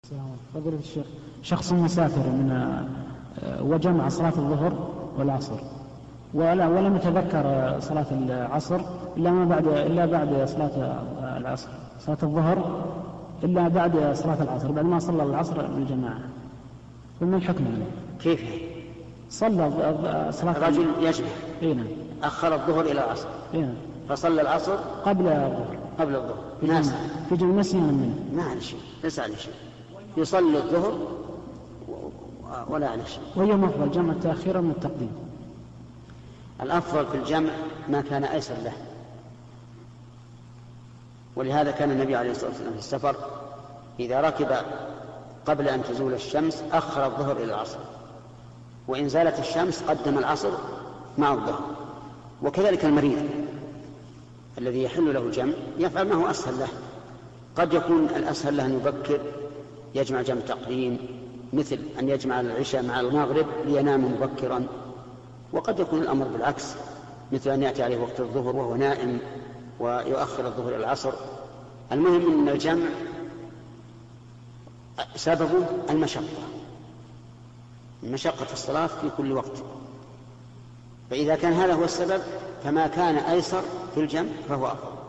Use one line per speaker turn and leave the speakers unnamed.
فضيلة الشيخ، شخص مسافر وجمع صلاة الظهر والعصر ولم يتذكر صلاة العصر إلا بعد صلاة العصر، صلاة الظهر إلا بعد صلاة العصر، بعد ما صلى العصر بالجماعة، فما الحكم عنه؟
كيف
صلى صلاة
الرجل يجمع
نعم.
أخر الظهر إلى العصر فصلى العصر
قبل الظهر في جمع نسيا منه،
ما عليه شيء، ليس عليه شيء، يصلي الظهر ولا عليه شيء.
وهي أفضل جمع التأخير من التقديم.
الأفضل في الجمع ما كان أيسر له، ولهذا كان النبي عليه الصلاة والسلام في السفر إذا ركب قبل أن تزول الشمس أخر الظهر إلى العصر، وإن زالت الشمس قدم العصر مع الظهر. وكذلك المريض الذي يحل له الجمع يفعل ما هو أسهل له، قد يكون الأسهل له أن يبكر يجمع جمع تقديم، مثل أن يجمع العشاء مع المغرب لينام مبكرا، وقد يكون الأمر بالعكس، مثل أن يأتي عليه وقت الظهر وهو نائم ويؤخر الظهر إلى العصر. المهم أن الجمع سببه المشقة في الصلاة في كل وقت، فإذا كان هذا هو السبب فما كان أيسر في الجمع فهو أفضل.